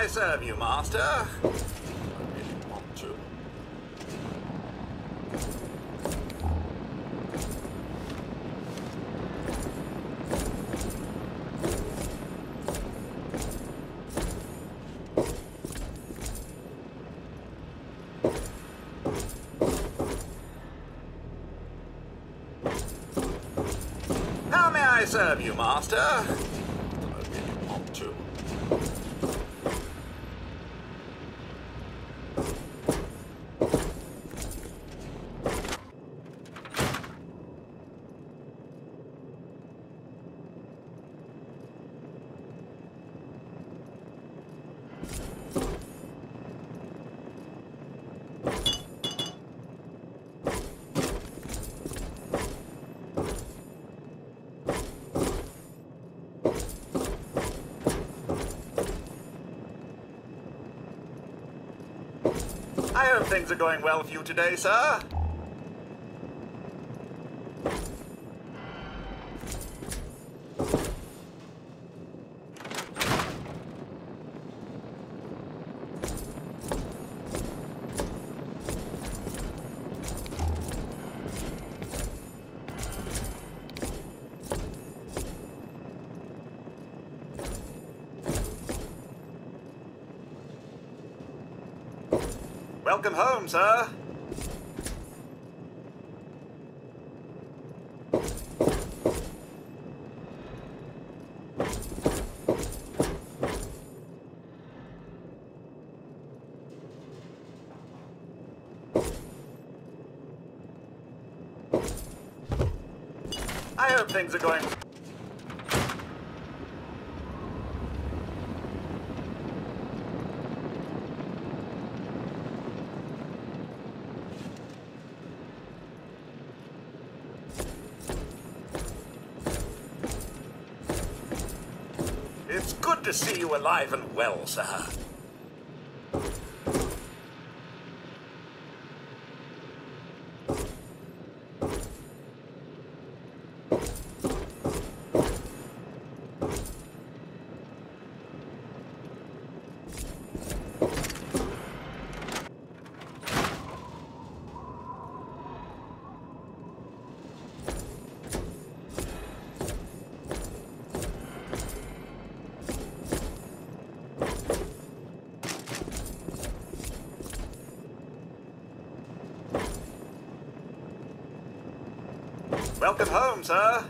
I serve you, master? I really want to. How may I serve you, master? I really want to. I hope things are going well for you today, sir. Welcome home, sir. I hope things are going... It's good to see you alive and well, sir. Welcome home, sir.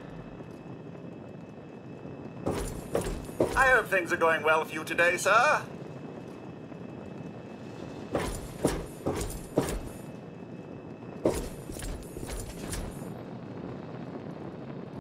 I hope things are going well for you today, sir.